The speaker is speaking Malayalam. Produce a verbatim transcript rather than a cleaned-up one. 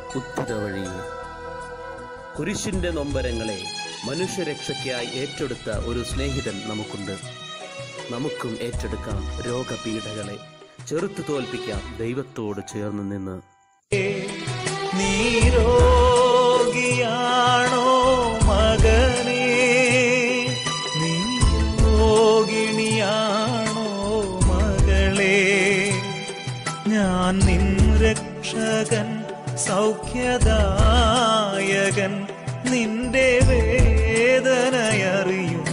ഉത്തരവഴി. കുരിശിന്റെ നൊമ്പരങ്ങളെ മനുഷ്യരക്ഷയ്ക്കായി ഏറ്റെടുത്ത ഒരു സ്നേഹിതൻ നമുക്കുണ്ട്. നമുക്കും ഏറ്റെടുക്കാം രോഗപീഠകളെ, ചെറുത്തു തോൽപ്പിക്കാം ദൈവത്തോട് ചേർന്ന് നിന്ന്. നീ രോഗിയാണോ മകനേ, നീ രോഗിണിയാണോ മകളേ, ഞാൻ നിൻ രക്ഷകൻ സൗഖ്യദായകൻ, നിന്റെ വേദനയറിയും